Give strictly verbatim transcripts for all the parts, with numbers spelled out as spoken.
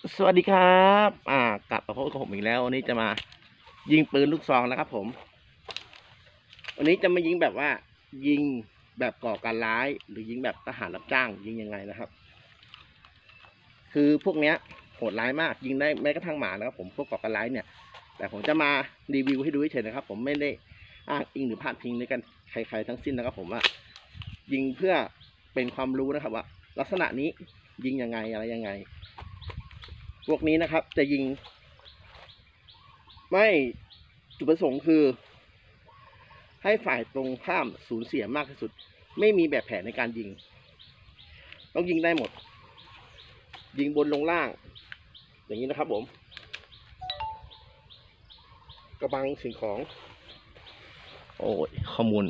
สวัสดีครับอ่ากลับมาพบกับผมอีกแล้ววันนี้จะมายิงปืนลูกซองนะครับผมวันนี้จะมายิงแบบว่า ยิงแบบก่อการร้ายหรือยิงแบบทหารรับจ้างยิงยังไงนะครับ คือพวกเนี้ยโหดร้ายมากยิงได้แม้กระทั่งหมานะครับผมพวกก่อการร้ายเนี่ยแต่ผมจะมารีวิวให้ดูเฉยๆนะครับผมไม่ได้อ้างอิงหรือพาดพิงในกันใครๆทั้งสิ้นนะครับผมว่ายิงเพื่อเป็นความรู้นะครับว่าลักษณะนี้ยิงยังไงอะไรยังไงพวกนี้นะครับจะยิงไม่จุดประสงค์คือให้ฝ่ายตรงข้ามสูญเสียมากที่สุดไม่มีแบบแผนในการยิงต้องยิงได้หมดยิงบนลงล่างอย่างนี้นะครับผมกระบังสิ่งของโอ้ยข้อมูล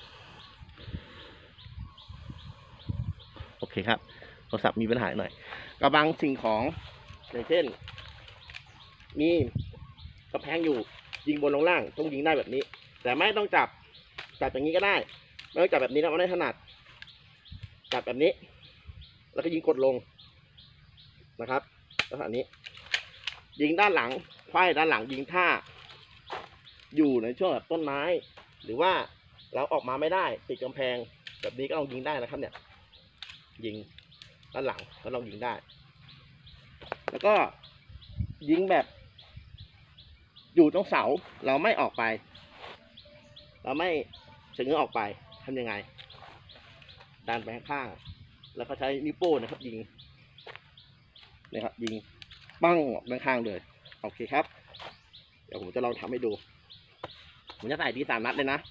โอเคครับโทรศัพท์มีปัญหาหน่อยกระบังสิ่งของอย่างเช่นมีกระแพงอยู่ยิงบนลงล่างต้องยิงได้แบบนี้แต่ไม่ต้องจับจับอย่างนี้ก็ได้ไม่ต้องจับแบบนี้นะมันไม่ถนัดจับแบบนี้แล้วก็ยิงกดลงนะครับลักษณะนี้ยิงด้านหลังไขว้ด้านหลังยิงท่าอยู่ในช่วงแบบต้นไม้หรือว่าเราออกมาไม่ได้ติดกำแพงแบบนี้ก็ลองยิงได้นะครับเนี่ยยิงด้านหลังแล้วลองยิงได้แล้วก็ยิงแบบอยู่ตรงเสาเราไม่ออกไปเราไม่เฉื้อออกไปทำยังไงดันไปข้างๆแล้วก็ใช้นิ้วโป้งนะครับยิงนะครับยิงปั้งออกด้านข้างเลยโอเคครับเดี๋ยวผมจะลองทำให้ดูผมจะใส่ทีสามนัดเลยนะ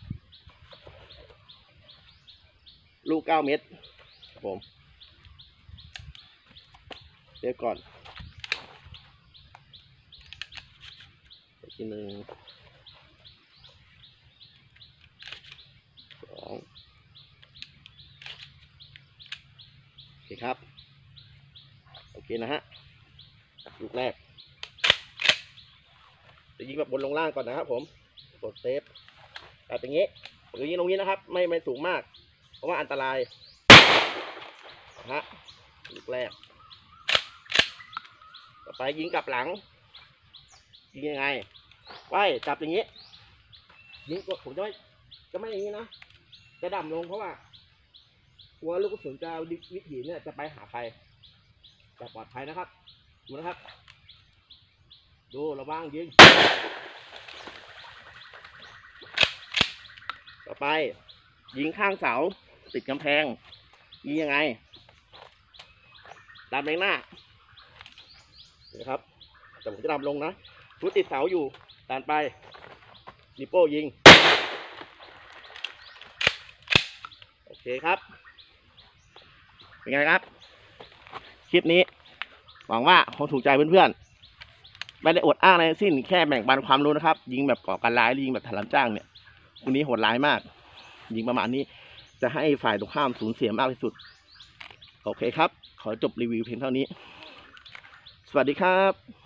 ลูกเก้าเม็ดผมเดี๋ยวก่อนอีกทีหนึ่งสองโอเคครับโอเคนะฮะลูกแรกจะยิงแบบบนลงล่างก่อนนะครับผมกดเซฟแบบอย่างนี้หรือยิงตรงนี้นะครับไม่ไม่สูงมากเพราะว่าอันตรายนะฮะลูกแรกต่อไปยิงกลับหลังยิงยังไงไว้จับอย่างนี้ยิงกดผมจะไม่จะไม่อย่างนี้นะจะดำลงเพราะว่าหัวลูกกระสุนจะวิถีเนี่ยจะไปหาใครจะปลอดภัยนะครับดูนะครับดูระวังยิงต่อไปยิงข้างเสาติดกำแพงยิงยังไงดำแรงหน้านะครับแต่ผมจะดำลงนะฟุตติดเสาอยู่ดันไปนิโป้ยิงโอเคครับเป็นไงครับคลิปนี้หวังว่าคงถูกใจเพื่อนๆไม่ได้อดอ้างอะไรทั้งสิ้นแค่แบ่งปันความรู้นะครับยิงแบบก่อการร้ายยิงแบบถล่มจ้างเนี่ยคนนี้โหดร้ายมากยิงประมาณนี้จะให้ฝ่ายตรงข้ามสูญเสียมากที่สุดโอเคครับขอจบรีวิวเพียงเท่านี้สวัสดีครับ